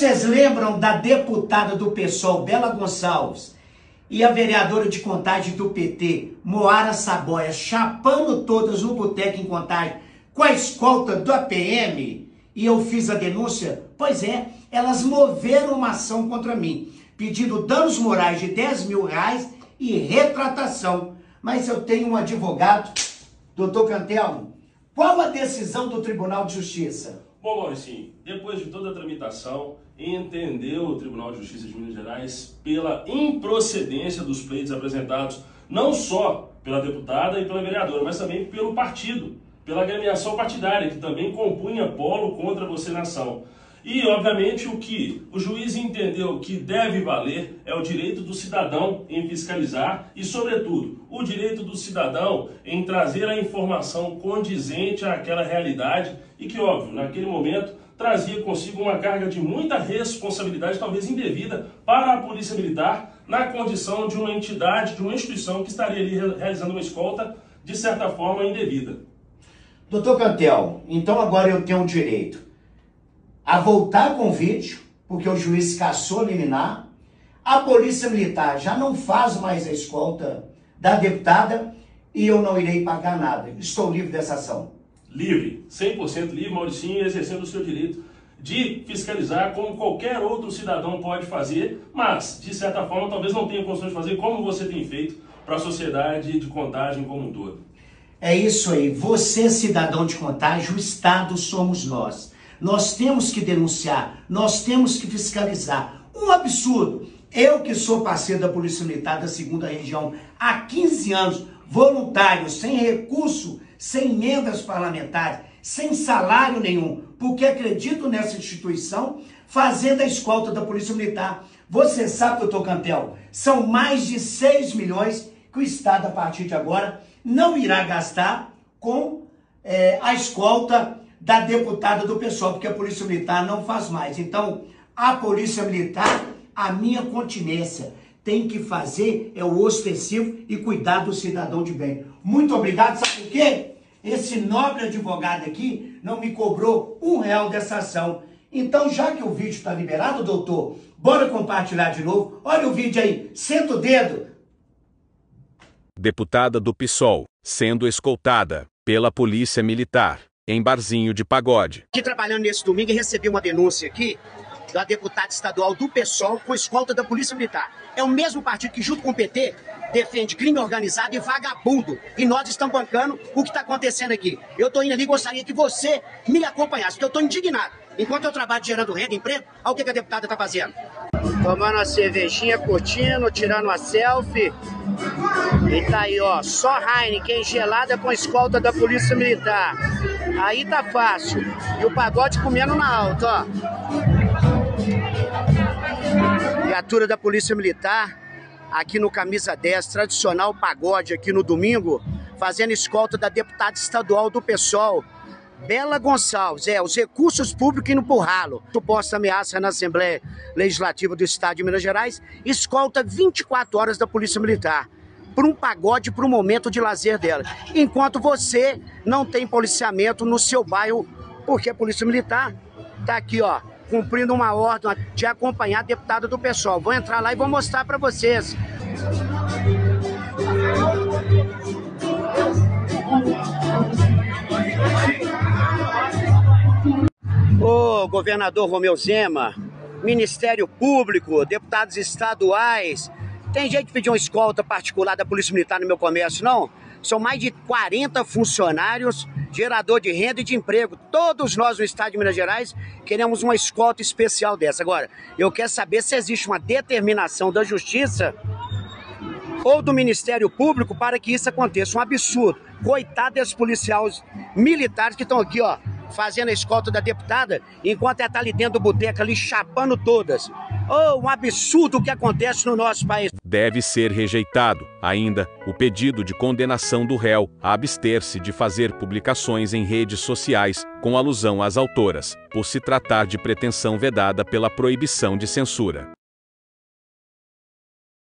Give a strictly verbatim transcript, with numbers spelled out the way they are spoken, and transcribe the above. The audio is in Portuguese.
Vocês lembram da deputada do PSOL, Bela Gonçalves, e a vereadora de Contagem do P T, Moara Saboia, chapando todas no boteco em Contagem com a escolta da P M? E eu fiz a denúncia? Pois é, elas moveram uma ação contra mim, pedindo danos morais de dez mil reais e retratação. Mas eu tenho um advogado, doutor Cantelmo. Qual a decisão do Tribunal de Justiça? Bom, Mauricinho, depois de toda a tramitação, entendeu o Tribunal de Justiça de Minas Gerais pela improcedência dos pleitos apresentados não só pela deputada e pela vereadora, mas também pelo partido, pela agremiação partidária, que também compunha polo contra você na ação. E, obviamente, o que o juiz entendeu que deve valer é o direito do cidadão em fiscalizar e, sobretudo, o direito do cidadão em trazer a informação condizente àquela realidade e que, óbvio, naquele momento trazia consigo uma carga de muita responsabilidade, talvez indevida, para a Polícia Militar, na condição de uma entidade, de uma instituição que estaria ali realizando uma escolta, de certa forma, indevida. Doutor Cantel, então agora eu tenho o direito a voltar com o vídeo, porque o juiz cassou a liminar. A Polícia Militar já não faz mais a escolta da deputada e eu não irei pagar nada. Estou livre dessa ação. Livre, cem por cento livre, Mauricinho, exercendo o seu direito de fiscalizar como qualquer outro cidadão pode fazer, mas, de certa forma, talvez não tenha condições de fazer como você tem feito para a sociedade de Contagem como um todo. É isso aí. Você, cidadão de Contagem, o Estado somos nós. Nós temos que denunciar, nós temos que fiscalizar. Um absurdo. Eu que sou parceiro da Polícia Militar da segunda Região há quinze anos, voluntário, sem recurso, sem emendas parlamentares, sem salário nenhum, porque acredito nessa instituição, fazendo a escolta da Polícia Militar. Você sabe, doutor Cantel, são mais de seis milhões que o Estado, a partir de agora, não irá gastar com é, a escolta da deputada do PSOL, porque a Polícia Militar não faz mais. Então, a Polícia Militar, a minha continência, tem que fazer é o ostensivo e cuidar do cidadão de bem. Muito obrigado. Sabe por quê? Esse nobre advogado aqui não me cobrou um real dessa ação. Então, já que o vídeo está liberado, doutor, bora compartilhar de novo. Olha o vídeo aí, senta o dedo. Deputada do PSOL, sendo escoltada pela Polícia Militar em barzinho de pagode. Aqui trabalhando nesse domingo e recebi uma denúncia aqui da deputada estadual do PSOL com escolta da Polícia Militar. É o mesmo partido que, junto com o P T, defende crime organizado e vagabundo. E nós estamos bancando o que está acontecendo aqui. Eu estou indo ali e gostaria que você me acompanhasse, porque eu estou indignado. Enquanto eu trabalho gerando renda e emprego, olha o que a deputada está fazendo. Tomando uma cervejinha, curtindo, tirando uma selfie. E tá aí, ó, só Heineken gelada com escolta da Polícia Militar. Aí tá fácil. E o pagode comendo na alta, ó. Viatura da Polícia Militar, aqui no Camisa dez, tradicional pagode aqui no domingo, fazendo escolta da deputada estadual do PSOL, Bela Gonçalves. É, os recursos públicos indo pro ralo. Suposta ameaça na Assembleia Legislativa do Estado de Minas Gerais, escolta vinte e quatro horas da Polícia Militar, por um pagode, por um momento de lazer dela. Enquanto você não tem policiamento no seu bairro, porque a Polícia Militar tá aqui, ó, cumprindo uma ordem de acompanhar a deputada do PSOL. Vou entrar lá e vou mostrar para vocês. Ô, governador Romeu Zema, Ministério Público, deputados estaduais, tem jeito de pedir uma escolta particular da Polícia Militar no meu comércio, não? São mais de quarenta funcionários, gerador de renda e de emprego. Todos nós no estado de Minas Gerais queremos uma escolta especial dessa. Agora, eu quero saber se existe uma determinação da Justiça ou do Ministério Público para que isso aconteça. Um absurdo. Coitado desses policiais militares que estão aqui, ó, fazendo a escolta da deputada, enquanto ela está ali dentro do boteco, ali chapando todas. Oh, um absurdo o que acontece no nosso país. Deve ser rejeitado, ainda, o pedido de condenação do réu a abster-se de fazer publicações em redes sociais com alusão às autoras, por se tratar de pretensão vedada pela proibição de censura.